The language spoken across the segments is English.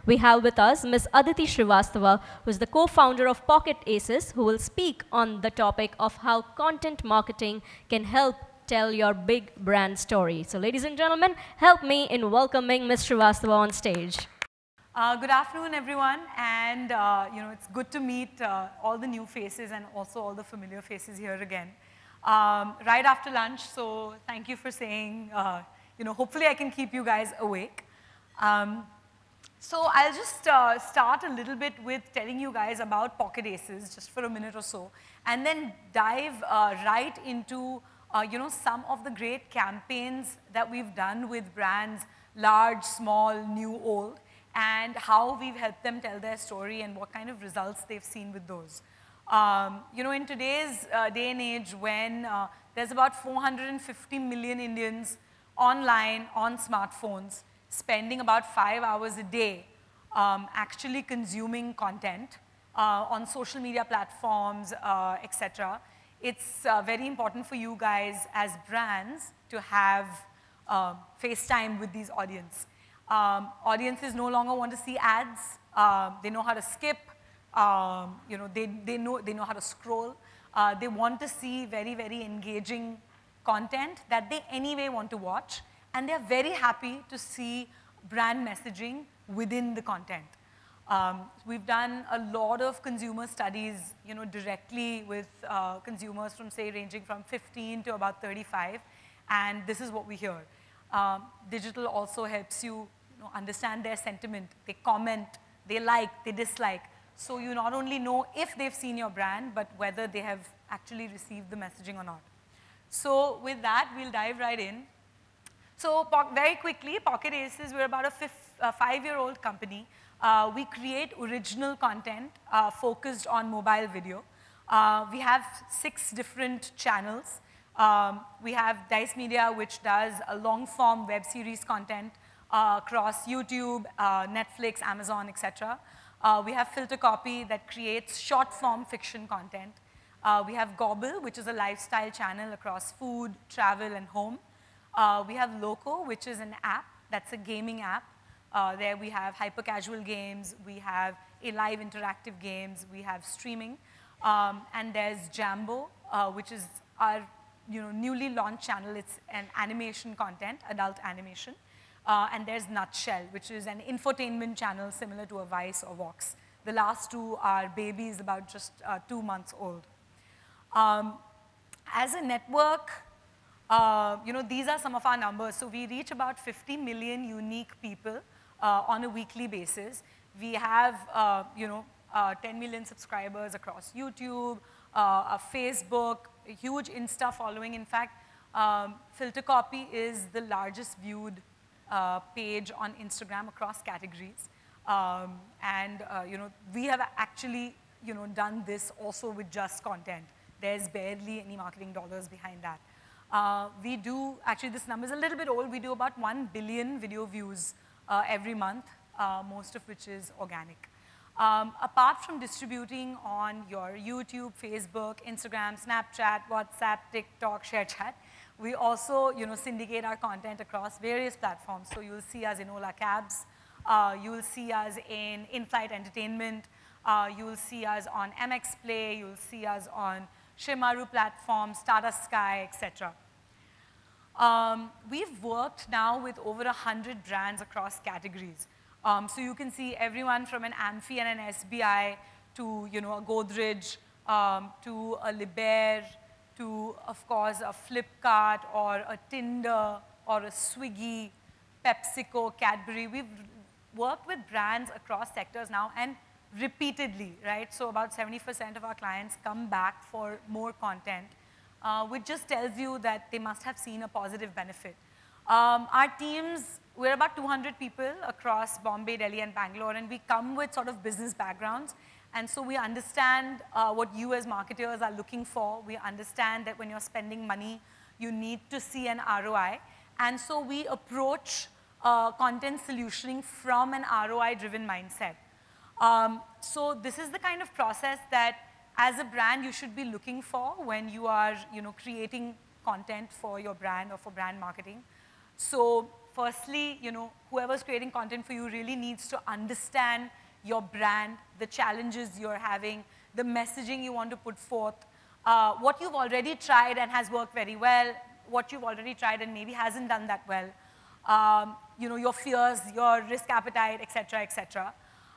We have with us Ms. Aditi Shrivastava, who is the co-founder of Pocket Aces, who will speak on the topic of how content marketing can help tell your big brand story. So ladies and gentlemen, help me in welcoming Ms. Shrivastava on stage. Good afternoon, everyone, and it's good to meet all the new faces and also all the familiar faces here again. Right after lunch, so thank you for saying, hopefully I can keep you guys awake. So I'll just start a little bit with telling you guys about Pocket Aces, just for a minute or so, and then dive right into some of the great campaigns that we've done with brands, large, small, new, old, and how we've helped them tell their story and what kind of results they've seen with those. In today's day and age when there's about 450 million Indians online on smartphones, spending about 5 hours a day actually consuming content on social media platforms, etc. It's very important for you guys as brands to have FaceTime with these audience. Audiences no longer want to see ads. They know how to skip. They know how to scroll. They want to see very, very engaging content that they anyway want to watch. And they're very happy to see brand messaging within the content. We've done a lot of consumer studies, directly with consumers from, say, ranging from 15 to about 35, and this is what we hear. Digital also helps you, understand their sentiment. They comment, they like, they dislike. So you not only know if they've seen your brand, but whether they have actually received the messaging or not. So with that, we'll dive right in. So very quickly, Pocket Aces, we're about a 5-year-old company. We create original content focused on mobile video. We have 6 different channels. We have Dice Media, which does a long-form web series content across YouTube, Netflix, Amazon, etc. We have Filter Copy that creates short-form fiction content. We have Gobble, which is a lifestyle channel across food, travel, and home. We have Loco, which is an app, that's a gaming app. There we have hyper-casual games, we have a live interactive games, we have streaming. And there's Jambo, which is our newly launched channel. It's an animation content, adult animation. And there's Nutshell, which is an infotainment channel similar to a Vice or Vox. The last 2 are babies, about just 2 months old. As a network, these are some of our numbers. So we reach about 50 million unique people on a weekly basis. We have, 10 million subscribers across YouTube, Facebook, a huge Insta following. In fact, Filter Copy is the largest viewed page on Instagram across categories. We have actually, done this also with just content. There's barely any marketing dollars behind that. We do, actually this number is a little bit old, we do about 1 billion video views every month, most of which is organic. Apart from distributing on your YouTube, Facebook, Instagram, Snapchat, WhatsApp, TikTok, ShareChat, we also syndicate our content across various platforms. So you'll see us in Ola Cabs, you'll see us in in-flight entertainment, you'll see us on MX Play, you'll see us on Shimaru platforms, Tata Sky, etc. We've worked now with over 100 brands across categories. So you can see everyone from an Amphi and an SBI to a Godrej, to a Liber, to, of course, a Flipkart or a Tinder or a Swiggy, PepsiCo, Cadbury. We've worked with brands across sectors now and repeatedly, right? So about 70% of our clients come back for more content, which just tells you that they must have seen a positive benefit. Our teams, we're about 200 people across Bombay, Delhi, and Bangalore, and we come with sort of business backgrounds. And so we understand what you as marketers are looking for. We understand that when you're spending money, you need to see an ROI. And so we approach content solutioning from an ROI-driven mindset. So this is the kind of process that, as a brand, you should be looking for when you are creating content for your brand or for brand marketing. So firstly, whoever's creating content for you really needs to understand your brand, the challenges you're having, the messaging you want to put forth, what you've already tried and has worked very well, what you've already tried and maybe hasn't done that well, your fears, your risk appetite, et cetera, et cetera.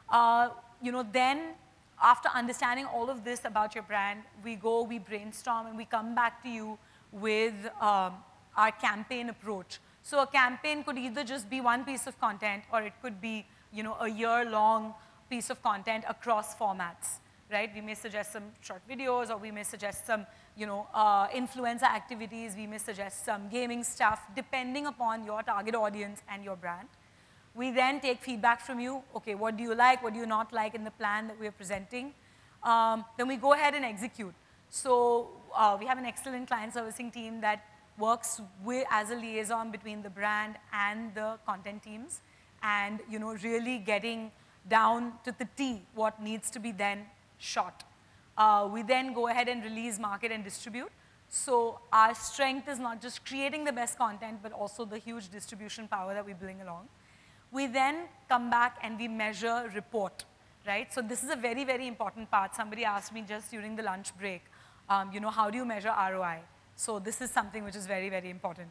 Then after understanding all of this about your brand, we brainstorm, and we come back to you with our campaign approach. So a campaign could either just be one piece of content, or it could be a year-long piece of content across formats, right? We may suggest some short videos, or we may suggest some influencer activities, we may suggest some gaming stuff, depending upon your target audience and your brand. We then take feedback from you. Okay, what do you like, what do you not like in the plan that we're presenting? Then we go ahead and execute. So we have an excellent client servicing team that works as a liaison between the brand and the content teams, and really getting down to the T what needs to be then shot. We then go ahead and release, market, and distribute. So our strength is not just creating the best content, but also the huge distribution power that we bring along. We then come back and we measure, report, right? So this is a very, very important part. Somebody asked me just during the lunch break, how do you measure ROI? So this is something which is very, very important.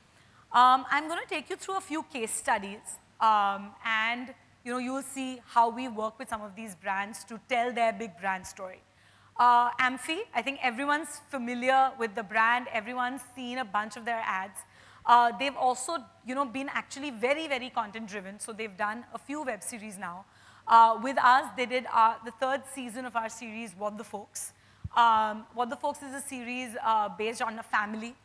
I'm going to take you through a few case studies, and you'll see how we work with some of these brands to tell their big brand story. Amphi, I think everyone's familiar with the brand. Everyone's seen a bunch of their ads. They've also, been actually very, very content-driven. So they've done a few web series now. With us, they did the 3rd season of our series, What the Folks. What the Folks is a series based on a family.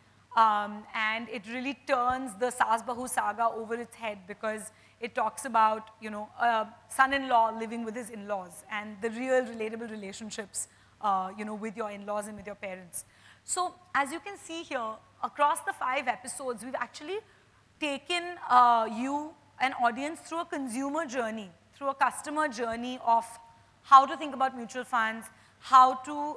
And it really turns the Saas Bahu saga over its head, because it talks about, a son-in-law living with his in-laws and the real relatable relationships, with your in-laws and with your parents. So as you can see here, across the 5 episodes, we've actually taken you, an audience, through a consumer journey, through a customer journey of how to think about mutual funds, how to,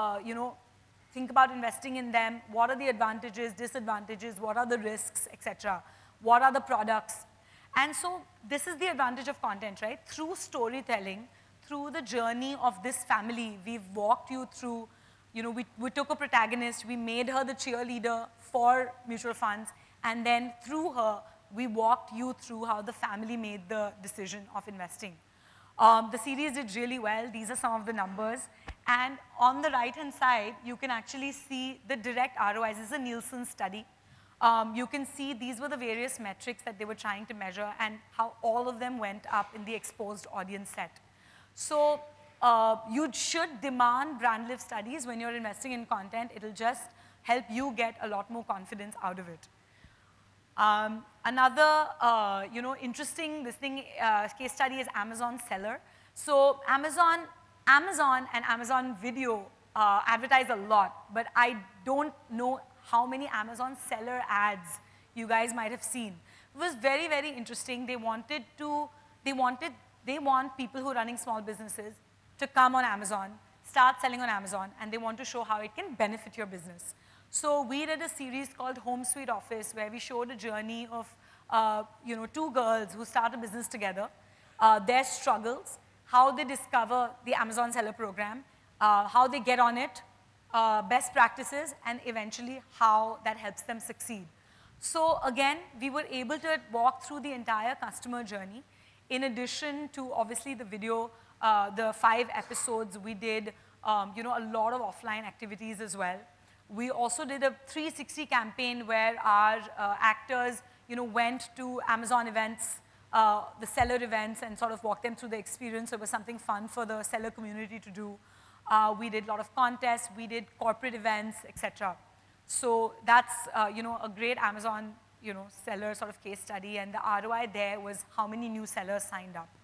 think about investing in them, what are the advantages, disadvantages, what are the risks, etc. What are the products? And so this is the advantage of content, right? Through storytelling, through the journey of this family, we've walked you through, we took a protagonist, we made her the cheerleader for mutual funds, and then through her, we walked you through how the family made the decision of investing. The series did really well. These are some of the numbers. And on the right-hand side, you can actually see the direct ROIs. This is a Nielsen study. You can see these were the various metrics that they were trying to measure and how all of them went up in the exposed audience set. So you should demand brand lift studies when you're investing in content. It'll just help you get a lot more confidence out of it. Another, interesting case study is Amazon Seller. So Amazon and Amazon Video advertise a lot, but I don't know how many Amazon Seller ads you guys might have seen. It was very, very interesting. They want people who are running small businesses to come on Amazon, start selling on Amazon, and they want to show how it can benefit your business. So we did a series called Home Sweet Office, where we showed a journey of 2 girls who start a business together, their struggles, how they discover the Amazon Seller program, how they get on it, best practices, and eventually how that helps them succeed. So again, we were able to walk through the entire customer journey. In addition to, obviously, the video, the 5 episodes, we did a lot of offline activities as well. We also did a 360 campaign where our actors went to Amazon events, the seller events, and sort of walked them through the experience. So it was something fun for the seller community to do. We did a lot of contests. We did corporate events, etc. So that's a great Amazon seller sort of case study. And the ROI there was how many new sellers signed up.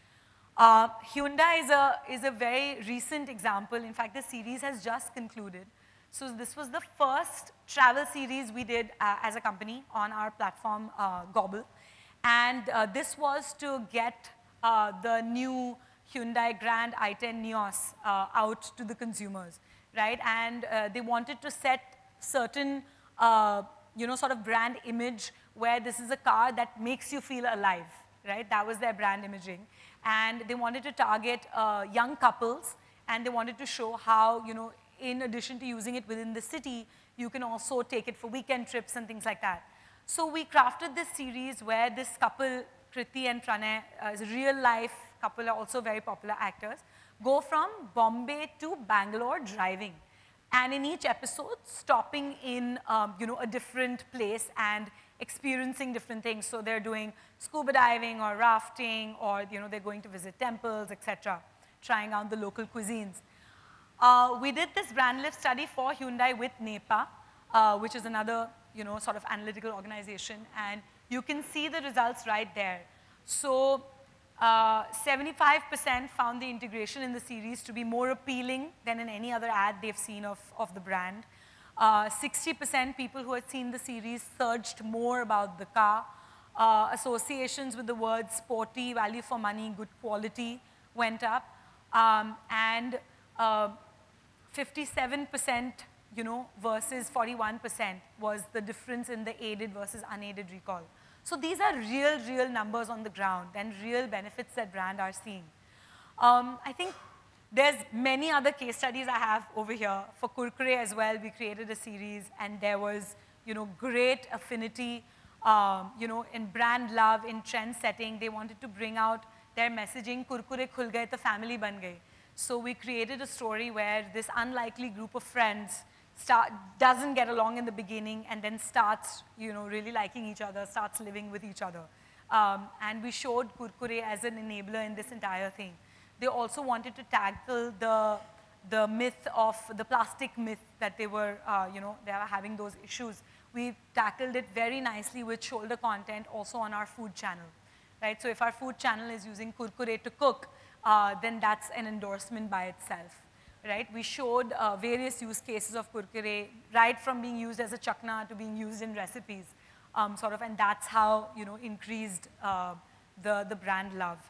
Hyundai is a very recent example. In fact, the series has just concluded. So this was the first travel series we did as a company on our platform, Gobble. And this was to get the new Hyundai Grand i10 Neos out to the consumers, right? And they wanted to set certain, sort of brand image where this is a car that makes you feel alive, right? That was their brand imaging. And they wanted to target young couples, and they wanted to show how, you know, in addition to using it within the city, you can also take it for weekend trips and things like that. So we crafted this series where this couple, Kriti and Pranay, is a real life couple, are also very popular actors, go from Bombay to Bangalore driving. And in each episode, stopping in you know, a different place and experiencing different things. So they're doing scuba diving or rafting, or you know, they're going to visit temples, etc., trying out the local cuisines. We did this brand lift study for Hyundai with NEPA, which is another, you know, sort of analytical organization, and you can see the results right there. So 75% found the integration in the series to be more appealing than in any other ad they've seen of the brand. 60% people who had seen the series searched more about the car. Associations with the words sporty, value for money, good quality went up. And 57%, you know, versus 41% was the difference in the aided versus unaided recall. So these are real numbers on the ground and real benefits that brand are seeing. I think there's many other case studies I have over here. For Kurkure as well, we created a series, and there was, you know, great affinity, you know, in brand love, in trend setting. They wanted to bring out their messaging, Kurkure khul gaye to family ban gaye. So we created a story where this unlikely group of friends doesn't get along in the beginning and then starts, you know, really liking each other, starts living with each other. And we showed Kurkure as an enabler in this entire thing. They also wanted to tackle the myth of the plastic myth that they were, you know, they were having those issues. We tackled it very nicely with shoulder content also on our food channel, right? So if our food channel is using Kurkure to cook, then that's an endorsement by itself. Right? We showed various use cases of Kurkure, right from being used as a chakna to being used in recipes, sort of, and that's how, you know, increased the brand love.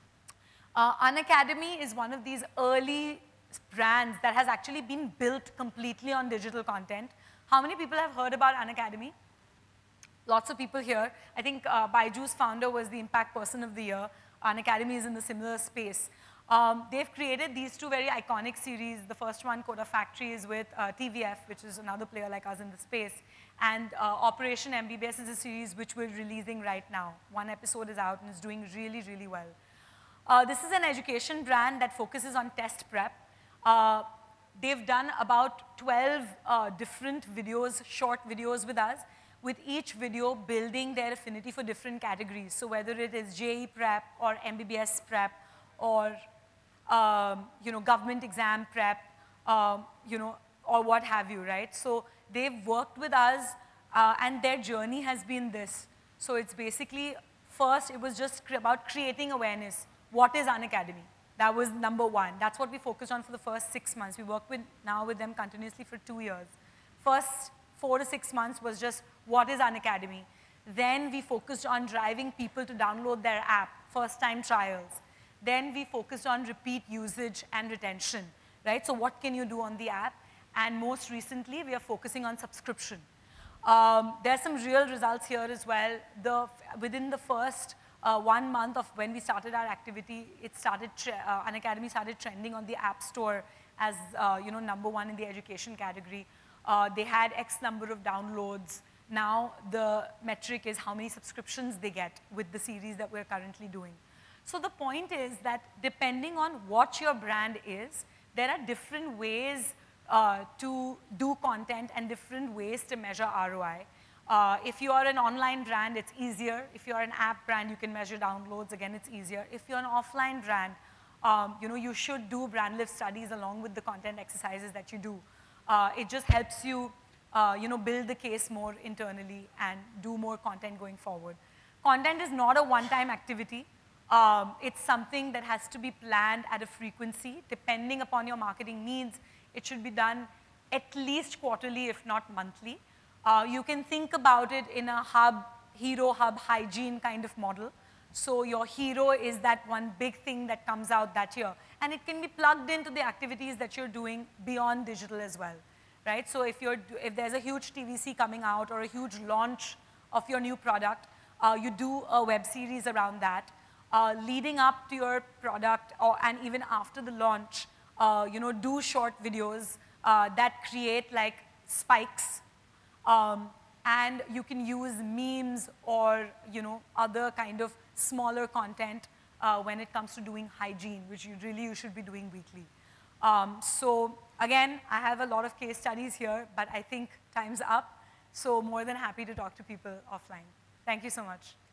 Unacademy is one of these early brands that has actually been built completely on digital content. How many people have heard about Unacademy? Lots of people here. I think Baiju's founder was the Impact Person of the Year. Unacademy is in the similar space. They've created these two very iconic series. The first one, Coda Factory, is with TVF, which is another player like us in the space. And Operation MBBS is a series which we're releasing right now. One episode is out and is doing really well. This is an education brand that focuses on test prep. They've done about 12 different videos, short videos with us, with each video building their affinity for different categories. So whether it is JE prep or MBBS prep or you know, government exam prep, you know, or what have you, right? So they've worked with us, and their journey has been this. So it's basically, first, it was just about creating awareness. What is Unacademy? That was number one. That's what we focused on for the first 6 months. We worked now with them continuously for 2 years. First 4 to 6 months was just, what is Unacademy? Then we focused on driving people to download their app, first-time trials. Then we focused on repeat usage and retention, right? So what can you do on the app? And most recently, we are focusing on subscription. There's some real results here as well. Within the first 1 month of when we started our activity, Unacademy started trending on the App Store as you know, #1 in the education category. They had X number of downloads. Now the metric is how many subscriptions they get with the series that we're currently doing. So the point is that depending on what your brand is, there are different ways to do content and different ways to measure ROI. If you are an online brand, it's easier. If you're an app brand, you can measure downloads. Again, it's easier. If you're an offline brand, you know, you should do brand lift studies along with the content exercises that you do. It just helps you, you know, build the case more internally and do more content going forward. Content is not a one-time activity. It's something that has to be planned at a frequency. Depending upon your marketing needs, it should be done at least quarterly, if not monthly. You can think about it in a hero hub hygiene kind of model. So your hero is that one big thing that comes out that year. And it can be plugged into the activities that you're doing beyond digital as well, right? So if there's a huge TVC coming out or a huge launch of your new product, you do a web series around that. Leading up to your product, and even after the launch, do short videos that create like spikes. And you can use memes or other kind of smaller content when it comes to doing hygiene, which you should be doing weekly. So again, I have a lot of case studies here, but I think time's up. So more than happy to talk to people offline. Thank you so much.